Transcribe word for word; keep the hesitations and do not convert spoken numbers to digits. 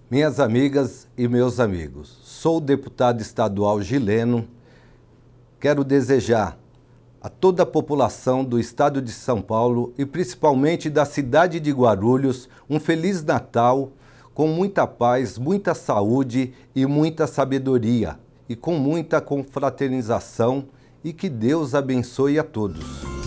Minhas amigas e meus amigos, sou o deputado estadual Gileno. Quero desejar a toda a população do estado de São Paulo e principalmente da cidade de Guarulhos um Feliz Natal com muita paz, muita saúde e muita sabedoria e com muita confraternização, e que Deus abençoe a todos.